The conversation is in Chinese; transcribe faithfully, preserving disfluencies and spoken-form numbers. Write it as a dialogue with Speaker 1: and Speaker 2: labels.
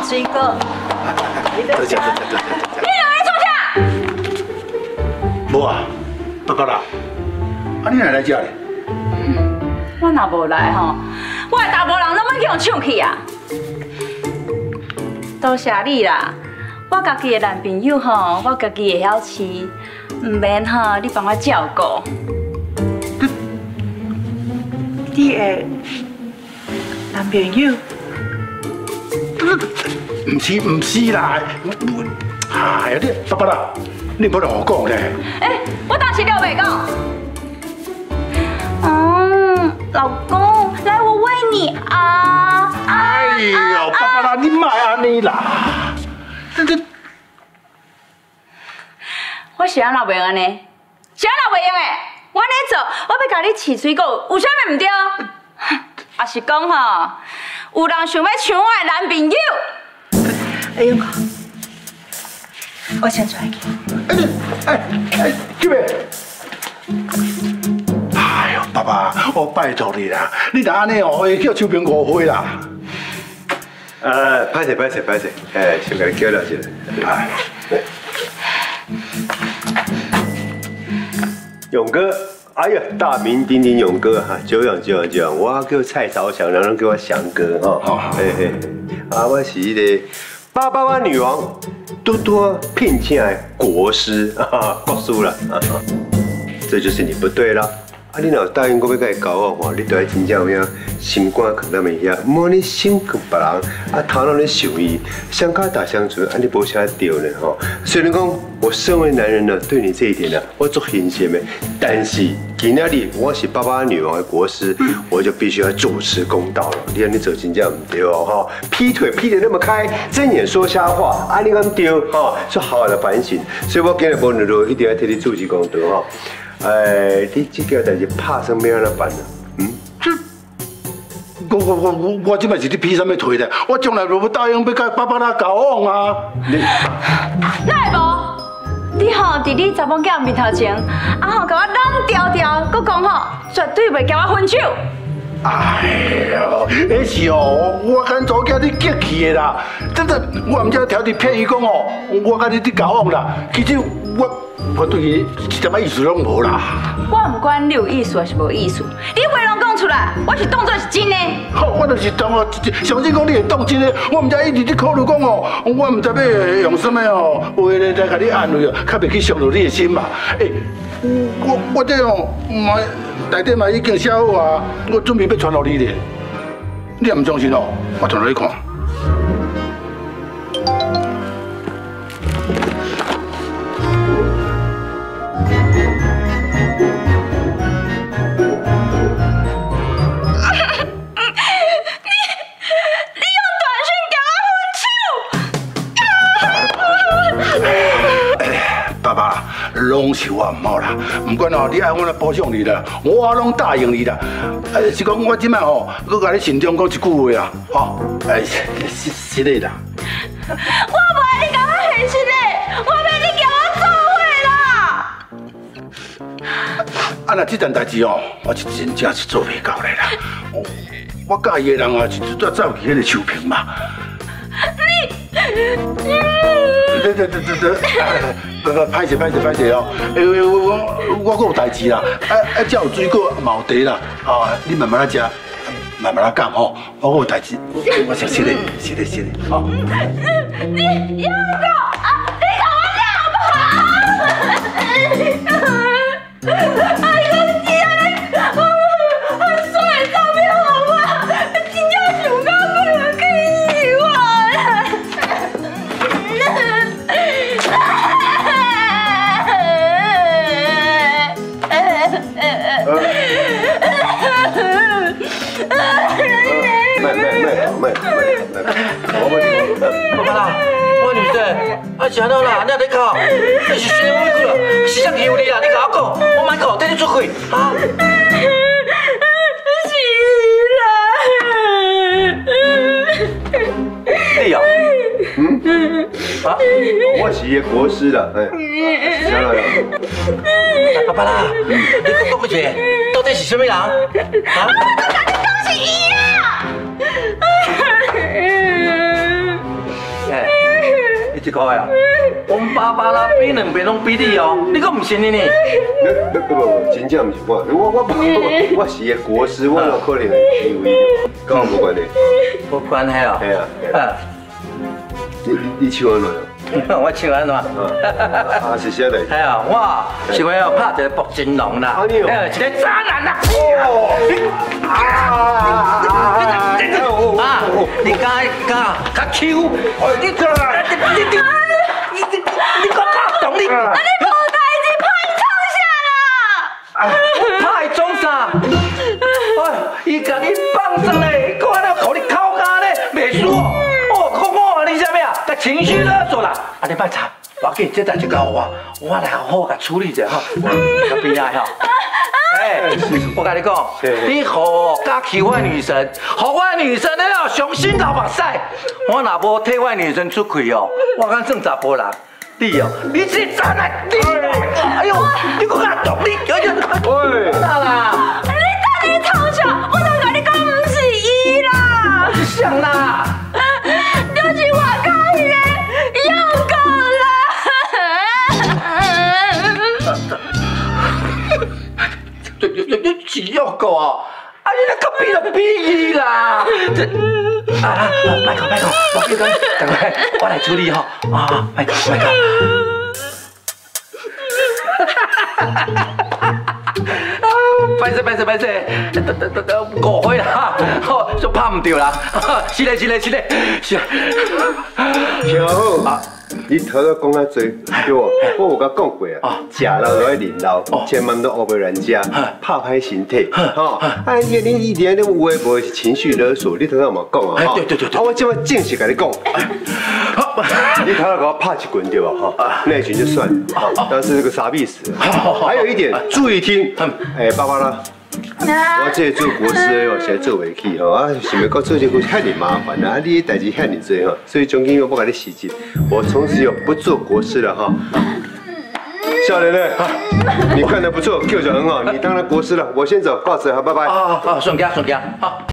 Speaker 1: 水果。
Speaker 2: 多谢多谢多谢。
Speaker 1: 你两个创啥？
Speaker 2: 无啊，爸爸啦，啊你哪来这哩？
Speaker 1: 我若无来吼，我的大波人怎么去互抢去啊？多谢你啦，我家己的男朋友吼，我家己会晓饲，唔免吼你帮我照顾。
Speaker 3: 你的男朋友？
Speaker 2: 唔是唔是啦，哎呀你爸爸啦，你不能我讲咧。
Speaker 1: 哎，我当时就袂讲。嗯，老公，来我喂你啊！
Speaker 2: 哎呦，爸爸啦，你莫安尼啦，这这。
Speaker 1: 我是安那袂用安尼，是安那袂用诶。我安尼做，我要甲你饲水果，有啥物唔对？也是讲吼，有人想要抢我的男朋友。
Speaker 3: 哎勇哥，我先出来去。
Speaker 2: 哎哎哎，这边。哎呦，爸爸，我拜托你啦，你若安尼哦，会叫秋萍误会啦。
Speaker 4: 呃，歹势歹势歹势，哎，先甲你交流一下。哎。勇哥，哎呀，大名鼎鼎勇哥哈，久仰久仰久仰，我叫蔡朝祥，人人叫我祥哥哈。好好，嘿嘿，啊，我是迄个八八八女王多多聘请的国师啊，国师啦，这就是你不对了。啊，你若答应我要甲你交往吼，你就要真正有影心肝放在物遐，莫你想跟别人，啊头脑咧想伊，相卡打相处，安尼无啥对呢吼。虽然讲我身为男人呢，对你这一点呢，我做欣赏的，但是今仔日我是八八女王的国师，我就必须要主持公道了。你看你走真正唔对哦哈，劈腿劈得那么开，睁眼说瞎话，啊你咁对哈，做好好的反省。所以我今日无论如何一定要替你主持公道哈。哎，你这件代志拍算要安怎办呢？嗯，
Speaker 2: 这我我我我我即摆是你批什么腿的？我从来都不答应要甲爸爸拉交往啊！你
Speaker 1: 哪会无？你吼伫你查某囝面头前，啊吼甲我冷调调，佮讲吼绝对袂交我分手。
Speaker 2: 哎呦，那是哦，我跟早叫你激气的啦！真的，我唔知条条骗伊讲哦，我甲你伫交往啦。其实我我对伊一点仔意思拢无啦。
Speaker 1: 我唔管你有意思还是无意思，你话拢讲出来，我是当作是真的。
Speaker 2: 好，我就是当哦，相信讲你会当真的。我唔知一直在考虑讲哦，我唔知要用什么哦话来来甲你安慰哦，较袂去伤到你的心嘛。诶，我我这哦，嘛内底嘛已经写好啊，我准备要传互你咧。你也唔相信哦，我传落你看。拢是我唔好啦，不管哦，你爱我来保障你啦，我拢答应你啦。呃，是讲我即摆吼，佮甲你慎重讲一句话啊，吼，哎，是是的啦。
Speaker 1: 我无爱你甲我现实的，我要你叫我做伙啦。
Speaker 2: 啊，那这件代志哦，我是真正是做袂到的啦。我介意的人啊，是走走去迄个秋萍嘛。你，对对对对对。不不，歹势歹势歹势哦！诶，我我我阁有代志啦，啊啊，只有水果嘛有茶啦，哦，你慢慢来食，慢慢来讲哦，我阁有代志，我先是的，是的，是的，好。
Speaker 1: 你要个啊！你跟我讲好不好？哎呦，你啊，很帅的照片好不好？真正想到不能去喜欢。
Speaker 4: 慢慢慢慢慢慢，我问
Speaker 5: 爸爸啦，我女婿，啊是安怎啦？你在哭？你是生委屈啦？是谁欺负你啦？你甲我讲，我莫讲，替你出气啊！
Speaker 4: 你啊，嗯，啊，我是伊国师啦，哎，是安怎样？
Speaker 5: 爸爸啦，你讲讲一下，到底是什么人？啊？
Speaker 1: 我都甲你讲是伊啦！
Speaker 5: 块啊！我们芭芭拉比两边拢比你哦，你可唔信呢？
Speaker 4: 不不不，真正唔是我，我我我我是个国师，我有可能会以为跟我无关系。
Speaker 5: 无关系哦。
Speaker 4: 系啊。啊。你你你唱安怎？
Speaker 5: 我唱安怎？
Speaker 4: 啊是啥代志？
Speaker 5: 系啊，我想要拍一个薄金龙啦，哎，一个渣男啦。啊！啊！你敢敢敢 Q？ 你这，你你你你你你敢敢动你？啊！
Speaker 1: 你无代志，拍创啥啦？
Speaker 5: 拍创啥？哎，伊甲你放生嘞，我那靠你靠家嘞，袂输哦。哦，看我你啥物啊？甲情绪勒索啦！啊，你别吵，我给你这代志交我，我来好好甲处理一下哈。我边仔哈。哎，我跟你讲，你好甲去我女神，好我女神了要上心头目屎，我若无替我女神出气哦，我敢算查甫人。你哦，你这渣男，你，哎呦，你搁敢动你，哎呀，喂，哪啦？
Speaker 1: 你等你偷笑，我就甲你讲不是伊啦。
Speaker 5: 我是想啦，
Speaker 1: 就是我甲迄个勇哥啦。
Speaker 5: 有有有有只要狗哦，哎呀，那个比了比啦，这啊啊，麦克麦克，我这个赶快我来处理哈，啊，麦克麦克。歹势歹势歹势，得得得得误会啦，好，就拍唔到啦，是嘞是嘞是嘞，是。
Speaker 4: 听好啊。你头都讲啊多，对不？我有甲讲过啊，食老就爱忍老，千万都学袂人家，拍歹身体，吼。啊，你你一点都有诶无是情绪勒索，你头先有冇讲啊？
Speaker 5: 对对对对。
Speaker 4: 啊，我今晚正式甲你讲，好，你头先给我拍一棍对吧？哈，那一拳就算了，但是这个啥意思？还有一点，注意听，哎，芭芭拉。我这做国师的哦，现在做袂起吼，啊，想要讲做这个遐尼麻烦啊，啊，你代志遐尼多吼，所以从今我不甲你洗净，我从此以后不做国师了哈。小莲莲，你干得不错，Q 小很好，你当了国师了，我先走，告辞，好，拜拜。
Speaker 5: 啊啊，顺家顺家，好。